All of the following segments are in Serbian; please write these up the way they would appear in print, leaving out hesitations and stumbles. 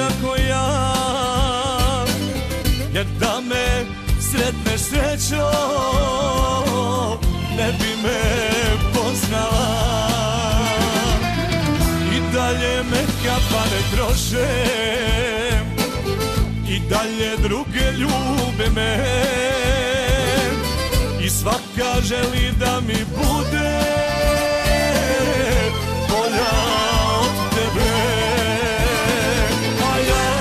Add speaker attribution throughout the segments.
Speaker 1: kako ja, jer da me sretneš srećo, ne bi me poznala. I dalje me kapane troše, i dalje druge ljube me, i svaka želi da mi bude bolja od tebe. A ja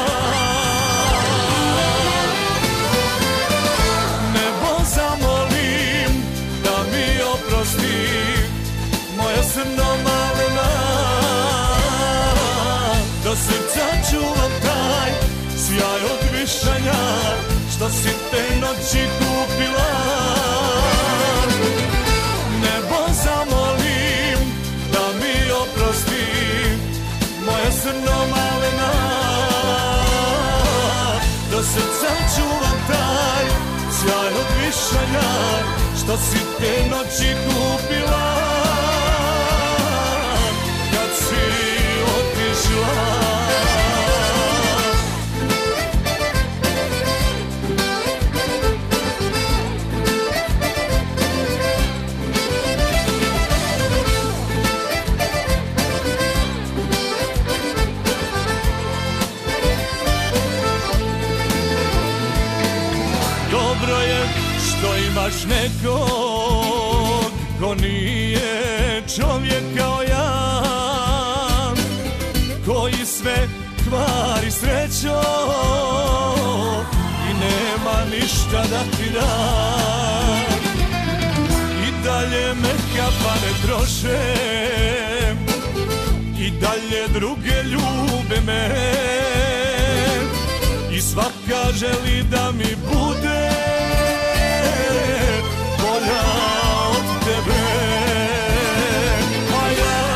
Speaker 1: nebo zamolim da mi oprosti, moja srno malena, do srca čuvam taj sjaj od višanja, što si te noći kupila. Nebo zamolim da mi oprosti, moja srno malena, do srca čuvam taj sjaj od višanja, što si te noći kupila. Kad si otišla, dobro je što imaš nekog ko nije čovjek kao ja, koji sve kvari srećo i nema ništa da ti da. I dalje me kapane troše, i dalje druge ljube me, i svaka želi da mi bude bolja od tebe. A ja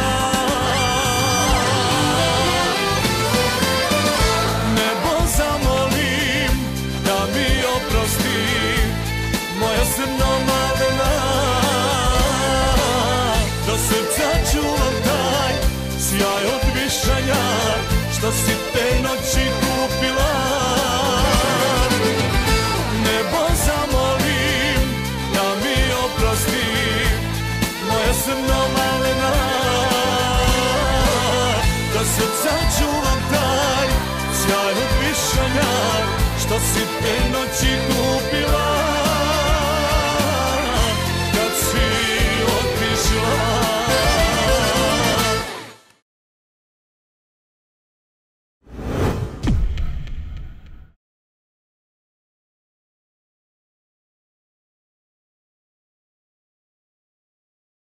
Speaker 1: nebo zamolim da mi oprosti, moja srno malena, do srca čuvam taj sjaj od višanja, što si te noći kupila. Nebo zamolim da mi oprosti, moja srno malena, do srca čuvam taj sjaj od višanja, što si te noći kupila.